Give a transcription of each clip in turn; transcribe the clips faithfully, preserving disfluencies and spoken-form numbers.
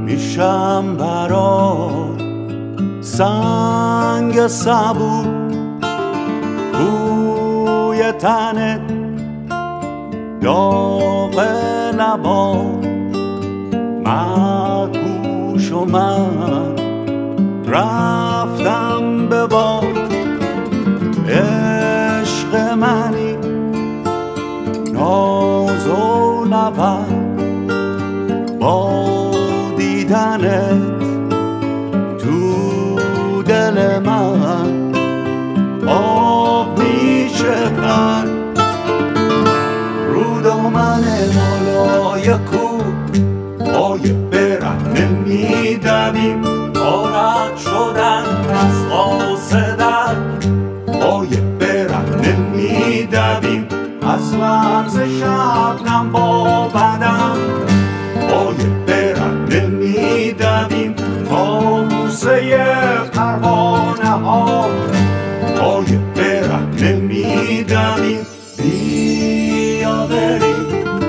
میشم برا سنگ صبور بوی تنت داغ لبان مکوش و من رفتم به باد عشق منی ناز و نبرد با دیدنت تو دل من آب میشکن رو دامن بالای کوه پای برهنه میدویم غارت شدن از قاصدت پای برهنه میدویم از لمس شبنم با بدن پای برهنه میدویم تا بوسه پروانه ها پای برهنه میدویم بیا بریم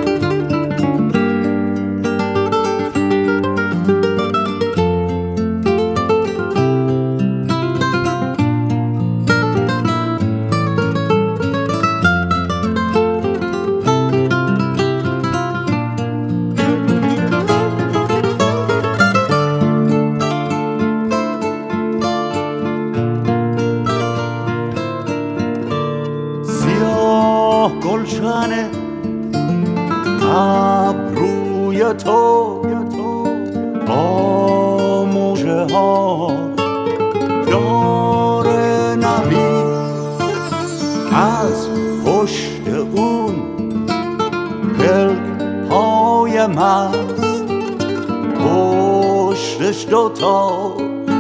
گلشن ابروی تو با موجه ها داره نبید از پشت اون پلک های مست پشتش دوتا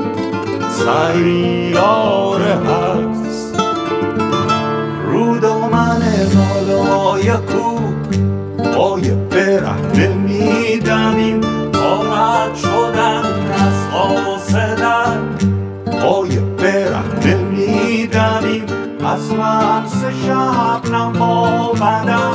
سیاره هست رو دامن بالای کوه پای برهنه میدویم غارت شدن از قاصدت پای برهنه میدویم از لمس شبنم با بدن